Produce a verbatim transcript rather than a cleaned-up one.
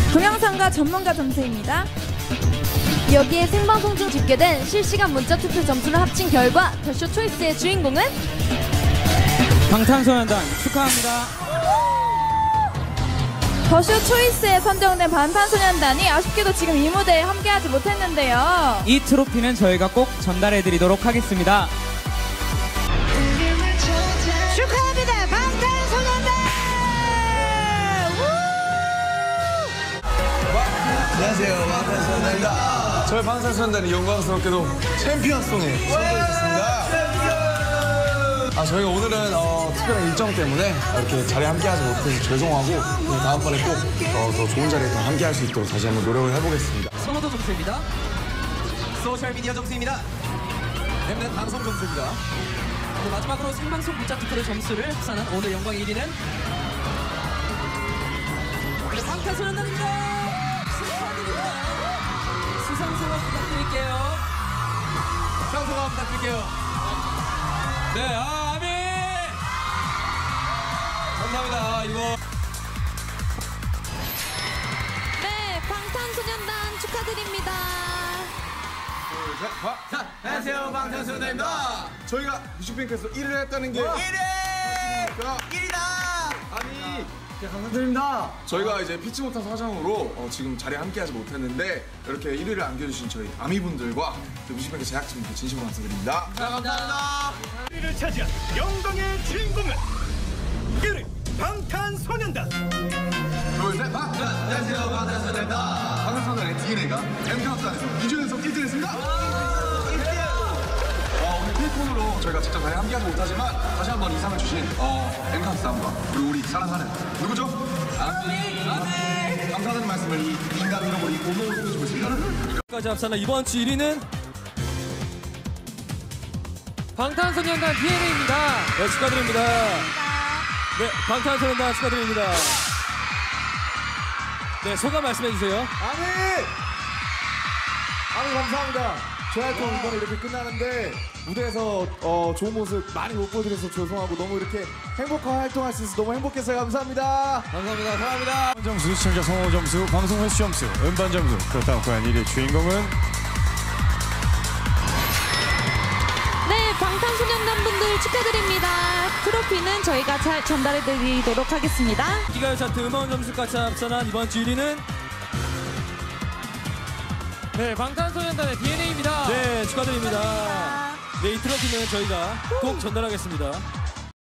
동영상과 전문가 점수입니다. 여기에 생방송 중 집계된 실시간 문자 투표 점수를 합친 결과 더쇼 초이스의 주인공은 방탄소년단 축하합니다. 더쇼 초이스에 선정된 방탄소년단이 아쉽게도 지금 이 무대에 함께하지 못했는데요. 이 트로피는 저희가 꼭 전달해드리도록 하겠습니다. 축하합니다, 방탄소년단! 안녕하세요, 방탄소년단입니다. 저희 방탄소년단이 영광스럽게도 챔피언송에 선정했습니다. 아, 저희가 오늘은 어, 특별한 일정 때문에 이렇게 자리에 함께하지 못해서 죄송하고 다음번에 꼭 어, 더 좋은 자리에 더 함께할 수 있도록 다시 한번 노력을 해보겠습니다. 선호도 점수입니다. 소셜미디어 점수입니다. 엠넷 방송 점수입니다. 네, 마지막으로 생방송 문자 투표의 점수를 합산한 오늘 영광 일 위는 네, 방탄소년단입니다. 축하드립니다. 수상소감 부탁드릴게요. 수상소감 부탁드릴게요. 네, 아, 아미! 감사합니다. 이거. 네, 방탄소년단 축하드립니다. 둘, 셋, 봐. 자, 안녕하세요, 방탄소년단입니다. 저희가 뮤직뱅크에서 일 위를 했다는 게 일 위! 일 위다! 아니, 네, 감사드립니다. 저희가 이제 피치 못한 사정으로 어, 지금 자리에 함께하지 못했는데 이렇게 일 위를 안겨주신 저희 아미분들과 뮤직뱅크 제작진분께 진심으로 감사드립니다. 감사합니다. 일 위를 차지한 영광의 주인공은 일 위 방탄소년단. 둘, 셋, 박! 자, 안녕하세요, 방탄소년단입니다. 방탄소년단의 디엔에이가 엠카운트단에서 이 주 연속 일 등 했습니다. 어, 오늘 필폰으로 저희가 직접 자리에 함께하지 못하지만 다시 한번 인상을 주신 어, 엠카운트단과 그리고 우리 사랑하는 누구죠? 아미! 아미! 감사하다는 말씀을 이 인간 이름으로 이 고노로 표해주고 있습니다. 까지 합산한 이번 주 일 위는 방탄소년단 디엔에이입니다. 네, 축하드립니다. 네, 방탄소년단 축하드립니다. 네, 소감 말씀해 주세요. 아니! 아니, 감사합니다. 제 활동 이번에 이렇게 끝나는데 무대에서 어, 좋은 모습 많이 못 보여드려서 죄송하고 너무 이렇게 행복한 활동할 수 있어서 너무 행복했어요. 감사합니다. 감사합니다. 사랑합니다. 점수, 시청자 성호 점수, 방송 횟수 점수, 음반 점수. 그렇다면 과연 일 위의 주인공은 네, 방탄소년단 분들 축하드립니다. 트로피는 저희가 잘 전달해드리도록 하겠습니다. 기가요 차트 음원 점수까지 합산한 이번 주 일 위는 네, 방탄소년단의 디엔에이입니다. 네, 축하드립니다. 네, 이 트로피는 저희가 꼭 전달하겠습니다.